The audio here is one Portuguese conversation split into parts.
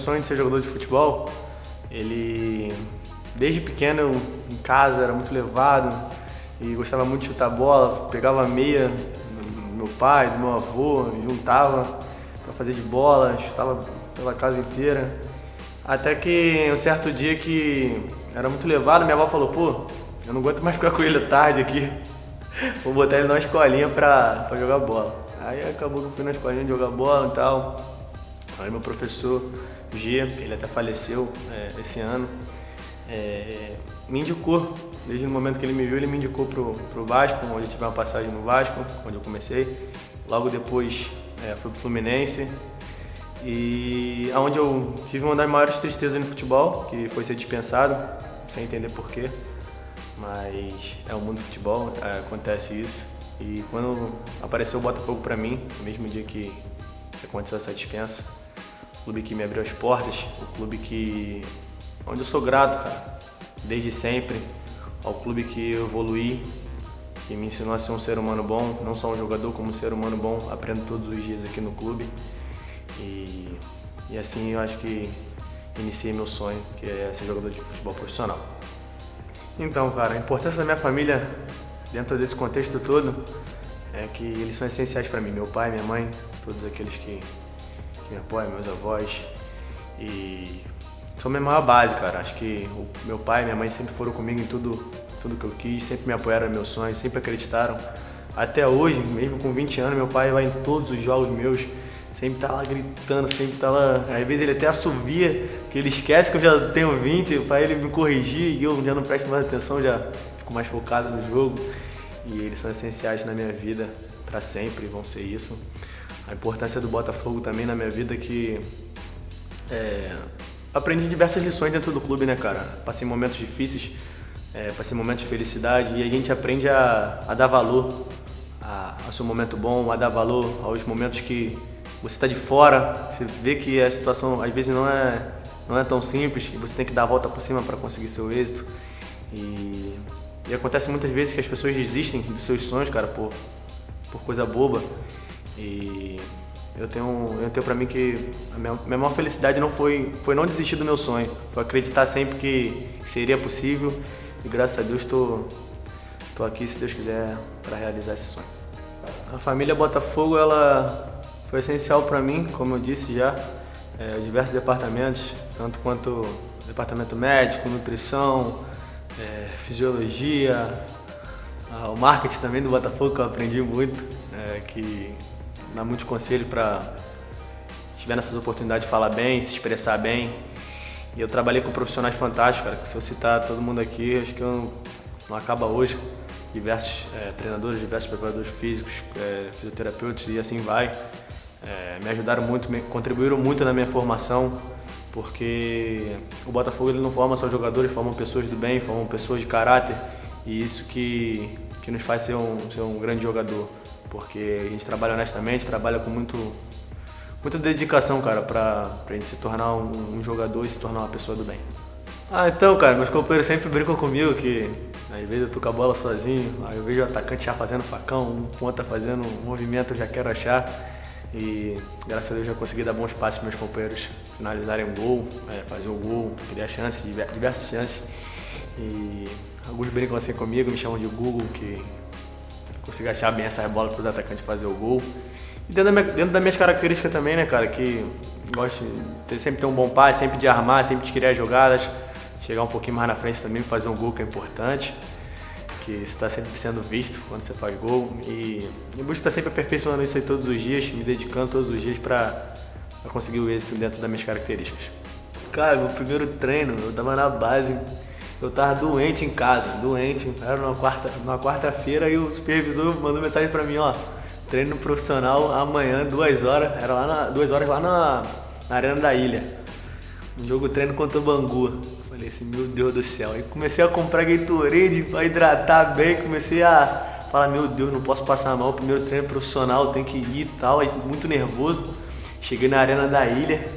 sonho de ser jogador de futebol, desde pequeno eu, em casa, era muito levado e gostava muito de chutar bola, pegava a meia do meu pai, do meu avô, juntava para fazer de bola, chutava pela casa inteira. Até que um certo dia que era muito levado, minha avó falou, pô, eu não aguento mais ficar com ele tarde aqui, vou botar ele numa escolinha pra jogar bola. Aí acabou que eu fui na escolinha de jogar bola e tal. Aí meu professor, Gia, ele até faleceu esse ano, me indicou, desde o momento que ele me viu, ele me indicou pro Vasco, onde eu tive uma passagem no Vasco, onde eu comecei. Logo depois fui pro Fluminense, e onde eu tive uma das maiores tristezas no futebol, que foi ser dispensado, sem entender porquê, mas é o mundo do futebol, acontece isso. E quando apareceu o Botafogo pra mim, no mesmo dia que aconteceu essa dispensa, o clube que me abriu as portas, o clube onde eu sou grato, cara, desde sempre, ao clube que eu evoluí, que me ensinou a ser um ser humano bom, não só um jogador, como um ser humano bom, aprendo todos os dias aqui no clube. E assim eu acho que iniciei meu sonho, que é ser jogador de futebol profissional. Então, cara, a importância da minha família dentro desse contexto todo é que eles são essenciais para mim, meu pai, minha mãe, todos aqueles que me apoiam, meus avós, e são minha maior base, cara. Acho que o meu pai e minha mãe sempre foram comigo em tudo que eu quis, sempre me apoiaram nos meus sonhos, sempre acreditaram. Até hoje, mesmo com 20 anos, meu pai vai em todos os jogos meus, sempre tá lá gritando, sempre tá lá, às vezes ele até assovia, que ele esquece que eu já tenho 20, para ele me corrigir e eu já não presto mais atenção, já fico mais focado no jogo. E eles são essenciais na minha vida, para sempre, vão ser isso. A importância do Botafogo também na minha vida, que aprendi diversas lições dentro do clube, né, cara? Passei momentos difíceis, passei momentos de felicidade, e a gente aprende a dar valor ao seu momento bom, a dar valor aos momentos que você está de fora, você vê que a situação às vezes não é tão simples e você tem que dar a volta por cima para conseguir seu êxito. E acontece muitas vezes que as pessoas desistem dos seus sonhos, cara, por coisa boba. E eu tenho pra mim que a minha maior felicidade não foi não desistir do meu sonho, foi acreditar sempre que seria possível, e graças a Deus tô aqui, se Deus quiser, para realizar esse sonho. A família Botafogo, ela foi essencial para mim, como eu disse já, diversos departamentos, tanto quanto departamento médico, nutrição, fisiologia, o marketing também do Botafogo, que eu aprendi muito, que dá muitos conselhos para tiver nessas oportunidades de falar bem, se expressar bem. E eu trabalhei com profissionais fantásticos, cara, que se eu citar todo mundo aqui, acho que não acaba hoje. Diversos treinadores, diversos preparadores físicos, fisioterapeutas e assim vai. Me ajudaram muito, contribuíram muito na minha formação, porque o Botafogo ele não forma só jogadores, forma pessoas do bem, forma pessoas de caráter, e isso que nos faz ser um grande jogador, porque a gente trabalha honestamente, trabalha com muita dedicação, cara, pra gente se tornar um jogador e se tornar uma pessoa do bem. Então, cara, meus companheiros sempre brincam comigo que às vezes eu tô com a bola sozinho, aí eu vejo o atacante já fazendo facão, um ponta fazendo um movimento, eu já quero achar. E graças a Deus já consegui dar bons passos para meus companheiros finalizarem um gol, fazer o gol, criar chances, diversas chances. E alguns brincam assim comigo, me chamam de Google, que consigo achar bem essas bolas para os atacantes fazer o gol. E dentro das minhas características também, né, cara, que gosto de sempre ter um bom passe, sempre de armar, sempre de criar jogadas, chegar um pouquinho mais na frente também, fazer um gol, que é importante, que você está sempre sendo visto quando você faz gol, e busco estar sempre aperfeiçoando isso aí todos os dias, me dedicando todos os dias para conseguir o êxito dentro das minhas características. Cara, meu primeiro treino, eu tava na base, eu tava doente em casa, era numa quarta-feira, e o supervisor mandou mensagem para mim, ó, treino profissional amanhã, 2 horas, era lá 2 horas lá na Arena da Ilha, um jogo treino contra o Bangu. Falei assim, meu Deus do céu. Aí comecei a comprar Gatorade pra hidratar bem, comecei a falar, meu Deus, não posso passar mal, primeiro treino profissional, tenho que ir e tal, aí muito nervoso. Cheguei na Arena da Ilha,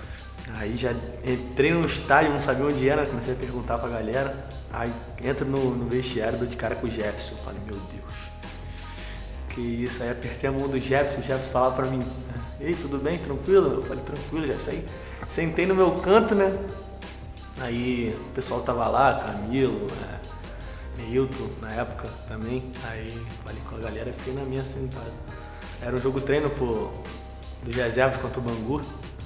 aí já entrei no estádio, não sabia onde era, comecei a perguntar pra galera, aí entro no vestiário, dou de cara com o Jefferson, falei, meu Deus, que isso, aí apertei a mão do Jefferson, o Jefferson falava pra mim, ei, tudo bem, tranquilo? Eu falei, tranquilo, Jefferson, aí Sentei no meu canto, né? Aí o pessoal tava lá, Camilo, Neilton na época também. Aí falei com a galera e fiquei na minha sentado. Era um jogo treino dos reservas contra o Bangu.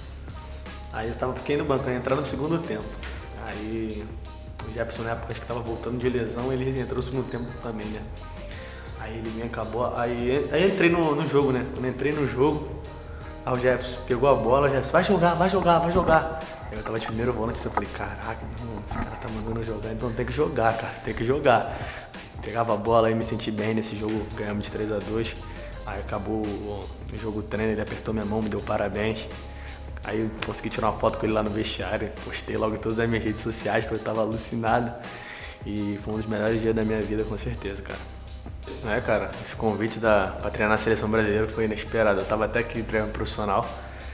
Aí fiquei no banco, ia entrar no segundo tempo. Aí o Jefferson na época acho que tava voltando de lesão, ele entrou no segundo tempo também, né? Aí ele me acabou, aí eu entrei no jogo, né? Quando eu entrei no jogo, aí o Jefferson pegou a bola, o Jefferson, vai jogar. Aí eu tava de primeiro volante, eu falei, caraca, irmão, esse cara tá mandando jogar, então tem que jogar, cara, tem que jogar. Pegava a bola e me senti bem nesse jogo, ganhamos de 3-2. Aí acabou o jogo treino, ele apertou minha mão, me deu parabéns. Aí eu consegui tirar uma foto com ele lá no vestiário, postei logo em todas as minhas redes sociais, porque eu tava alucinado. E foi um dos melhores dias da minha vida, com certeza, cara. Cara, esse convite pra treinar na seleção brasileira foi inesperado. Eu tava até aqui treinando profissional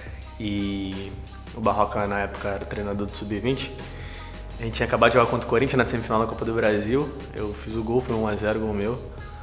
e o Barroca na época era treinador do Sub-20. A gente tinha acabado de jogar contra o Corinthians na semifinal da Copa do Brasil. Eu fiz o gol, foi 1-0 gol meu.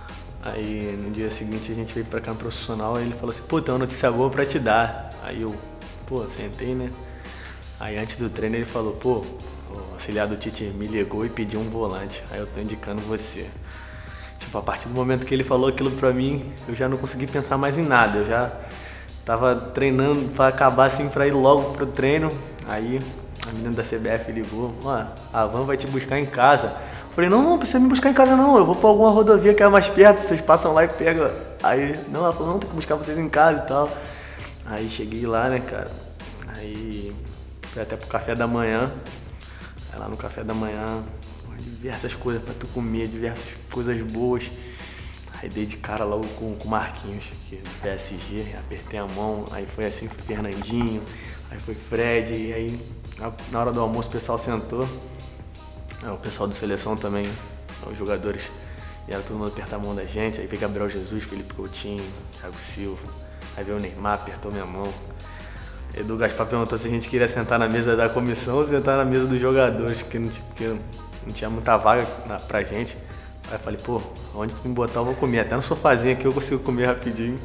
Aí no dia seguinte a gente veio pra cá no profissional e ele falou assim, pô, tem uma notícia boa pra te dar. Aí eu, sentei, né? Aí antes do treino ele falou, pô, o auxiliar do Tite me ligou e pediu um volante. Aí eu tô indicando você. Tipo, a partir do momento que ele falou aquilo pra mim, eu já não consegui pensar mais em nada. Eu já tava treinando pra acabar assim, pra ir logo pro treino. Aí a menina da CBF ligou, a van vai te buscar em casa. Eu falei, não precisa me buscar em casa não, eu vou pra alguma rodovia que é mais perto, vocês passam lá e pegam. Aí, não, ela falou, não, tem que buscar vocês em casa e tal. Aí cheguei lá, né, cara, aí fui até pro café da manhã. Aí lá no café da manhã, diversas coisas pra tu comer, diversas coisas boas. Aí dei de cara logo com o Marquinhos, que é do PSG, apertei a mão, aí foi assim, foi Fernandinho, aí foi Fred, e aí na hora do almoço o pessoal sentou. O pessoal do Seleção também, os jogadores, vieram todo mundo apertar a mão da gente. Aí veio Gabriel Jesus, Felipe Coutinho, Thiago Silva. Aí veio o Neymar, apertou minha mão. Edu Gaspar perguntou se a gente queria sentar na mesa da comissão ou sentar na mesa dos jogadores, porque não tinha muita vaga pra gente. Aí eu falei, pô, onde tu me botar eu vou comer. Até no sofazinho aqui eu consigo comer rapidinho.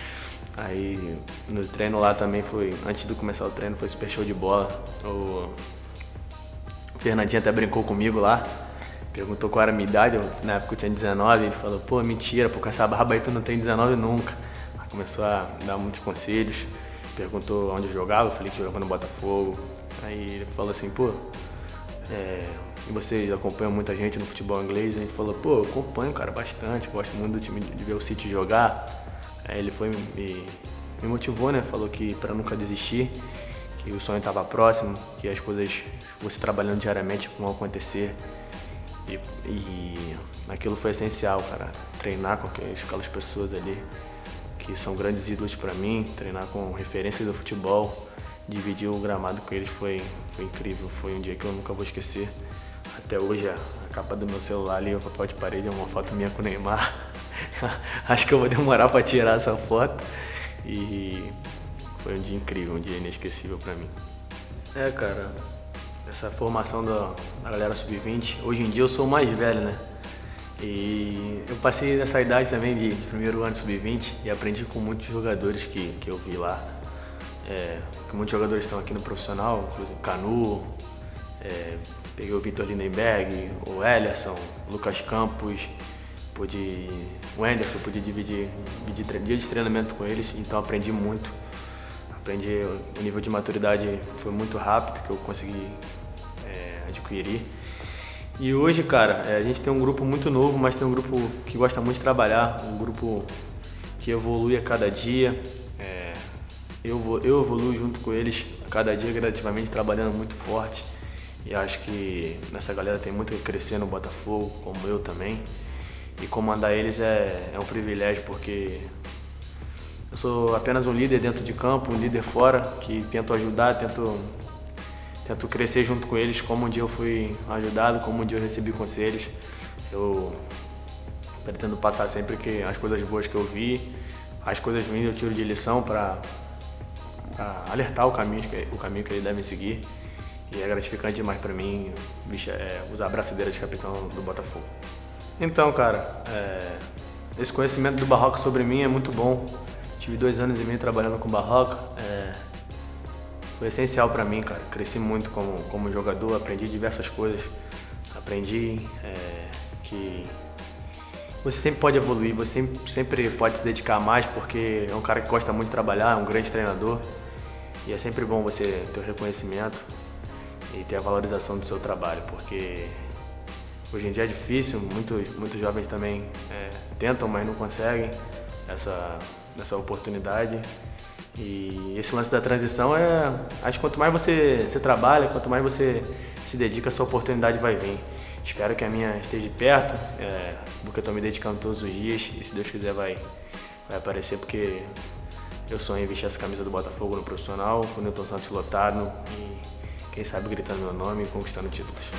Aí no treino lá também foi, antes de começar o treino, foi super show de bola. O Fernandinho até brincou comigo lá, perguntou qual era a minha idade, na época eu tinha 19, ele falou, pô, mentira, pô, com essa barba aí tu não tem 19 nunca. Aí começou a dar muitos conselhos, perguntou onde eu jogava, eu falei que jogava no Botafogo. Aí ele falou assim, pô, e vocês acompanham muita gente no futebol inglês? A gente falou, pô, eu acompanho, cara, bastante, gosto muito do time, de ver o City jogar. Aí ele foi, me motivou, né, falou que pra nunca desistir, que o sonho estava próximo, que as coisas, você trabalhando diariamente, vão acontecer. E aquilo foi essencial, cara. Treinar com aquelas pessoas ali, que são grandes ídolos para mim, treinar com referências do futebol, dividir o gramado com eles foi incrível. Foi um dia que eu nunca vou esquecer. Até hoje, a capa do meu celular ali, o papel de parede, é uma foto minha com o Neymar. Acho que eu vou demorar para tirar essa foto. E foi um dia incrível, um dia inesquecível pra mim. Cara, essa formação da galera sub-20, hoje em dia eu sou o mais velho, né? E eu passei nessa idade também de primeiro ano sub-20 e aprendi com muitos jogadores que eu vi lá. Que muitos jogadores estão aqui no profissional, inclusive Canu, peguei o Vitor Lindenberg, o Ellerson, o Lucas Campos, o Anderson, pude dividir dia de treinamento com eles, então aprendi muito. O nível de maturidade foi muito rápido que eu consegui adquirir. E hoje, cara, a gente tem um grupo muito novo, mas tem um grupo que gosta muito de trabalhar, um grupo que evolui a cada dia. Eu evoluo junto com eles a cada dia, gradativamente, trabalhando muito forte. E acho que essa galera tem muito que crescer no Botafogo, como eu também. E comandar eles é um privilégio, porque eu sou apenas um líder dentro de campo, um líder fora, que tento ajudar, tento crescer junto com eles, como um dia eu fui ajudado, como um dia eu recebi conselhos. Eu pretendo passar sempre as coisas boas que eu vi, as coisas ruins eu tiro de lição para alertar o caminho que eles devem seguir. E é gratificante demais para mim usar a braçadeira de capitão do Botafogo. Então, cara, esse conhecimento do Barroca sobre mim é muito bom. Tive 2 anos e meio trabalhando com o Barroca. foi essencial para mim, cara. Cresci muito como jogador, aprendi diversas coisas. Aprendi que você sempre pode evoluir, você sempre pode se dedicar mais, porque é um cara que gosta muito de trabalhar, é um grande treinador. E é sempre bom você ter o reconhecimento e ter a valorização do seu trabalho, porque hoje em dia é difícil, muitos jovens também tentam, mas não conseguem essa oportunidade. E esse lance da transição acho que quanto mais você trabalha, quanto mais você se dedica, essa oportunidade vai vir. Espero que a minha esteja perto, porque eu estou me dedicando todos os dias e se Deus quiser vai aparecer, porque eu sonho em vestir essa camisa do Botafogo no profissional, com o Newton Santos lotado e quem sabe gritando meu nome e conquistando títulos.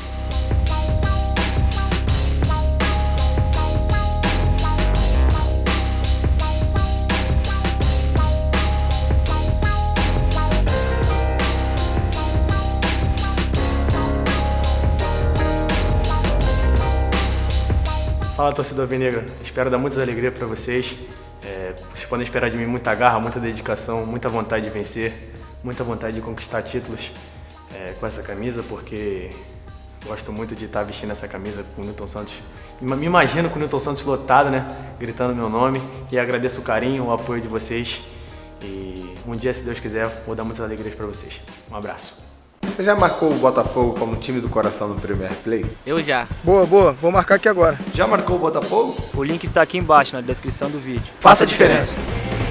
Fala, torcedor alvinegra, espero dar muitas alegrias para vocês. Vocês podem esperar de mim muita garra, muita dedicação, muita vontade de vencer, muita vontade de conquistar títulos com essa camisa, porque gosto muito de estar vestindo essa camisa com o Newton Santos. Me imagino com o Newton Santos lotado, né, gritando meu nome, e agradeço o carinho, o apoio de vocês. E um dia, se Deus quiser, vou dar muitas alegrias para vocês. Um abraço. Você já marcou o Botafogo como time do coração no Premier Play? Eu já. Boa, boa. Vou marcar aqui agora. Já marcou o Botafogo? O link está aqui embaixo na descrição do vídeo. Faça a diferença.